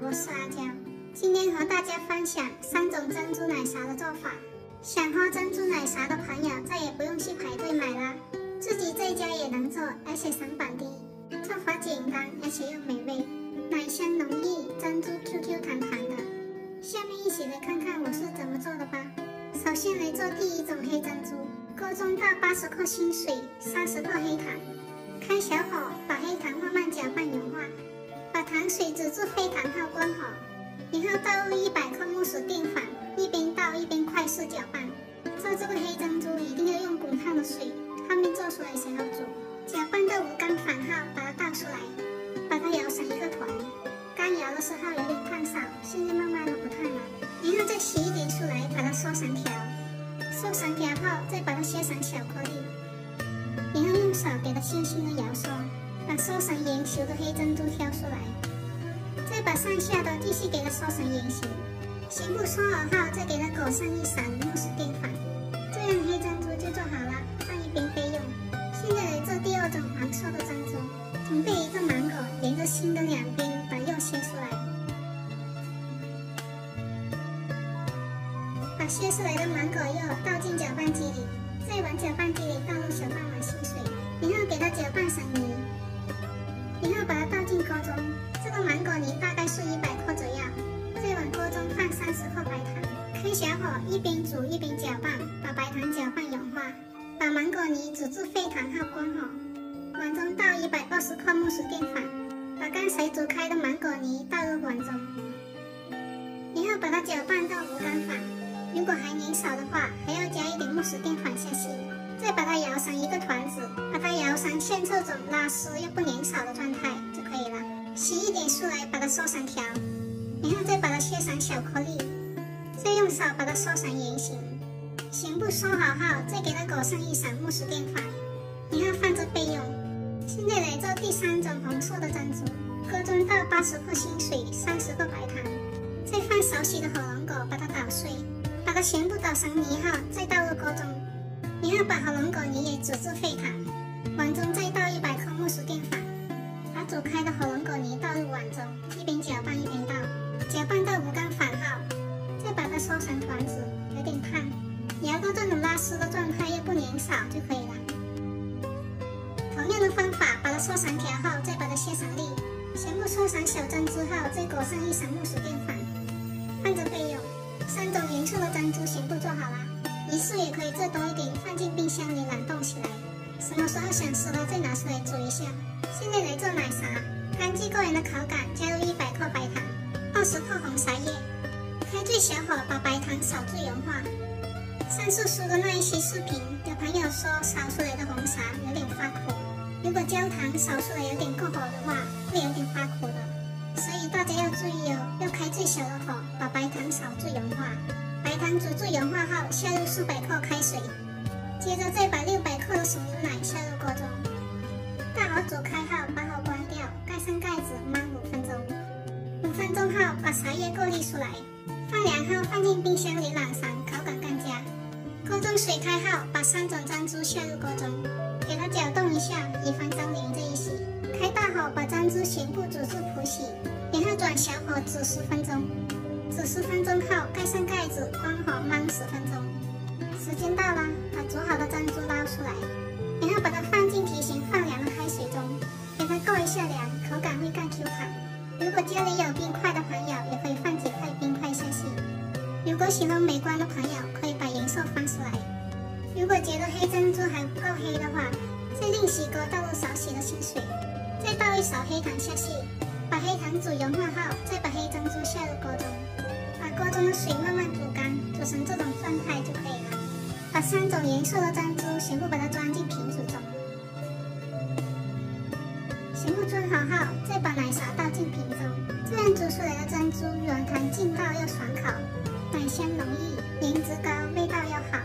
我是阿娇，今天和大家分享3种珍珠奶茶的做法。想喝珍珠奶茶的朋友再也不用去排队买了，自己在家也能做，而且成本低。做法简单，而且又美味，奶香浓郁，珍珠 QQ 弹弹的。下面一起来看看我是怎么做的吧。首先来做第一种黑珍珠，锅中倒80克清水，30克黑糖，开小火把黑糖慢慢搅拌融化，把糖水煮至沸腾后关火，然后倒入100克木薯淀粉，一边倒一边快速搅拌。做这个黑珍珠一定要用滚烫的水，后面做出来才好煮。搅拌到无干粉后，把它倒出来，把它摇成一个团。刚摇的时候有点烫手，现在慢慢的不烫了。然后再洗一点出来，把它缩成条。缩成条后，再把它切成小颗粒，然后用手给它轻轻的摇缩，把缩成圆球的黑珍珠挑出来。再把剩下的继续给它缩成圆形。全部缩好后，再给它裹上一层木薯淀粉，这样黑珍珠就做好了，放一边备用。现在来做第二种黄色的珍珠，准备一个芒果，沿着心的两边把肉切出来，把切出来的芒果肉倒进搅拌机里，再往搅拌机里倒入小半碗清水，然后给它搅拌成泥，然后把它倒进锅中。这个芒果泥大概是100克左右，再往锅中放30克白糖，开小火一边煮一边搅拌，把白糖搅拌融化，把芒果泥煮至沸腾后关火，碗中倒120克木薯淀粉，把刚才煮开的芒果泥倒入碗中，然后把它搅拌到无干粉，如果还粘手的话，还要加一点木薯淀粉下去，再把它摇成一个团子，把它摇成像这种拉丝又不粘手的状态就可以了。洗一点出来，把它缩成条，然后再把它切成小颗粒，再用手把它缩成圆形。全部缩好后，再给它裹上一层木薯淀粉，然后放着备用。现在来做第3种红色的珍珠，锅中倒80克清水，30克白糖，再放少许的火龙果，把它捣碎，把它全部捣成泥后，再倒入锅中，然后把火龙果泥也煮至沸腾，碗中再倒100克木薯淀粉，把煮开的火龙果泥倒入碗中，一边搅拌一边倒，搅拌到无干粉后，再把它缩成团子，有点烫，摇到这种拉丝的状态又不粘手就可以了。同样的方法，把它缩成条后，再把它切成粒，全部缩成小珍珠后，再裹上一层木薯淀粉，放着备用。3种颜色的珍珠全部做好了，鱼翅也可以做多一点，放进冰箱里冷冻起来，什么时候想吃了再拿出来煮一下。现在来做奶茶，根据个人的口感，加入100克白糖，20克红茶叶，开最小火把白糖少至融化。上次说的那一期视频，有朋友说烧出来的红茶有点发苦，如果焦糖烧出来有点过火的话，会有点发苦的，所以大家要注意哦，要开最小的火，把白糖烧至融化。白糖煮至融化后，下入400克开水，接着再把600克的熟牛奶下入锅中，大火煮开后把火关掉，盖上盖子焖5分钟。5分钟后把茶叶过滤出来，放凉后放进冰箱里冷藏，口感更佳。锅中水开后，把3种珍珠下入锅中，给它搅动一下，1分钟连在一起。开大火把珍珠全部煮至普洗，然后转小火煮10分钟。煮10分钟后盖上盖子，关火焖10分钟。时间到了，把煮好的珍珠捞出来，然后把它放进提前放凉的开水中，给它过一下凉，口感会更 Q 弹。如果家里有冰块的朋友，也可以放几块冰块下去。如果喜欢美观的朋友，可以把颜色翻出来。如果觉得黑珍珠还不够黑的话，再另起锅倒入少许的清水，再倒一勺黑糖下去，把黑糖煮融化后，再把黑珍珠下入锅中，把锅中的水慢慢煮干，煮成这种状态就可以了。把3种颜色的珍珠全部把它装进瓶子中，全部装好后，再把奶茶倒进瓶中，这样煮出来的珍珠软弹劲道又爽口，奶香浓郁，颜值高，味道又好。